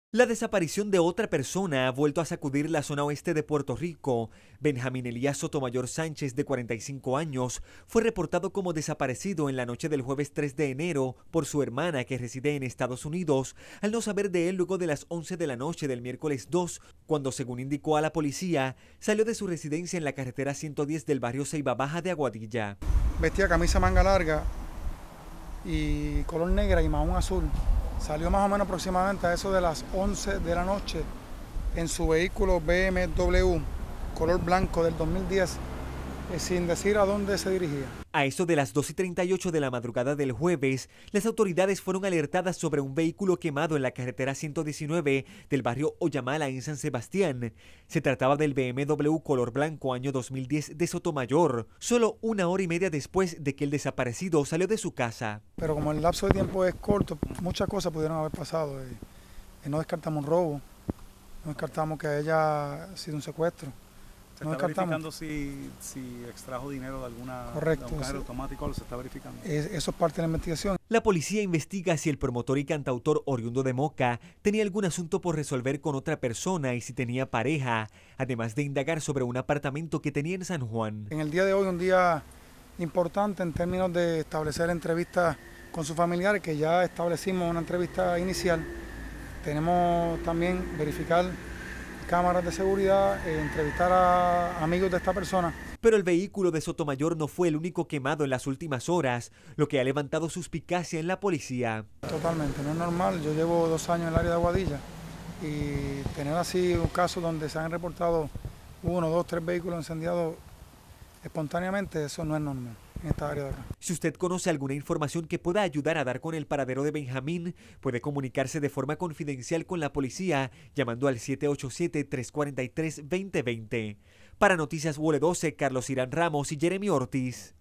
La desaparición de otra persona ha vuelto a sacudir la zona oeste de Puerto Rico. Benjamín Elías Sotomayor Sánchez, de 45 años, fue reportado como desaparecido en la noche del jueves 3 de enero por su hermana, que reside en Estados Unidos, al no saber de él luego de las 11 de la noche del miércoles 2, cuando, según indicó a la policía, salió de su residencia en la carretera 110 del barrio Ceiba Baja de Aguadilla. Vestía camisa manga larga y color negra y mahón azul. Salió más o menos aproximadamente a eso de las 11 de la noche en su vehículo BMW color blanco del 2010, sin decir a dónde se dirigía. A eso de las 2:38 de la madrugada del jueves, las autoridades fueron alertadas sobre un vehículo quemado en la carretera 119 del barrio Oyamala en San Sebastián. Se trataba del BMW color blanco año 2010 de Sotomayor, solo una hora y media después de que el desaparecido salió de su casa. Pero como el lapso de tiempo es corto, muchas cosas pudieron haber pasado. No descartamos un robo, no descartamos que haya sido un secuestro. ¿Se está verificando si extrajo dinero de alguna Correcto, de un cajero automático? ¿Se está verificando? Eso es parte de la investigación. La policía investiga si el promotor y cantautor oriundo de Moca tenía algún asunto por resolver con otra persona y si tenía pareja, además de indagar sobre un apartamento que tenía en San Juan. En el día de hoy, un día importante en términos de establecer entrevistas con sus familiares, que ya establecimos una entrevista inicial. Tenemos también verificar cámaras de seguridad, entrevistar a amigos de esta persona. Pero el vehículo de Sotomayor no fue el único quemado en las últimas horas, lo que ha levantado suspicacia en la policía. Totalmente, no es normal. Yo llevo 2 años en el área de Aguadilla y tener así un caso donde se han reportado 1, 2, 3 vehículos incendiados espontáneamente, eso no es normal en esta área de acá. Si usted conoce alguna información que pueda ayudar a dar con el paradero de Benjamín, puede comunicarse de forma confidencial con la policía llamando al 787-343-2020. Para Noticias UL12, Carlos Irán Ramos y Jeremy Ortiz.